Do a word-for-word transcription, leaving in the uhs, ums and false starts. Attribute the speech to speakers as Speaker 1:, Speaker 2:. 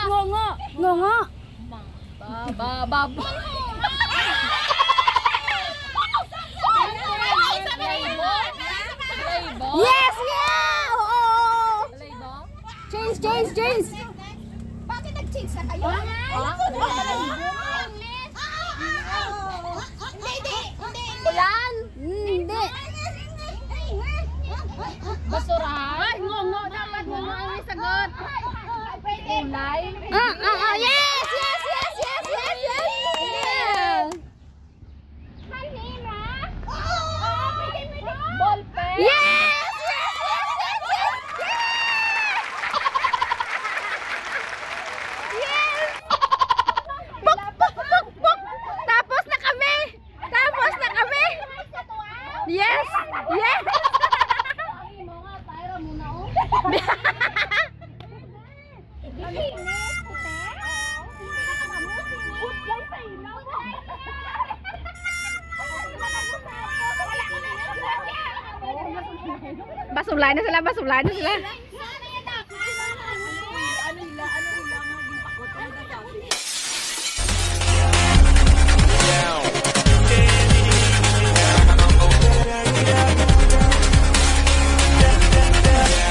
Speaker 1: Ngongo. Ngongo.
Speaker 2: Ba ba ba.
Speaker 1: Yes, yeah! Oo! Change, change, change!
Speaker 3: Bakit nag-change na kayo? Hindi, hindi,
Speaker 2: Ulan.
Speaker 1: Hindi.
Speaker 2: Basurahan. Ay, ngongo. Dapat ngongo ang sagot. Ulay.
Speaker 1: Ah, ah, ah, yes, yes, yes, yes, yes, yes! Yeah!
Speaker 2: Ballpen.
Speaker 1: Yes, yes, yes, yes, yes! Yes! Puk, puk, puk, puk! Tapos na kami! Tapos na kami! Yes! Yes! Basulay na sila, basulay na sila.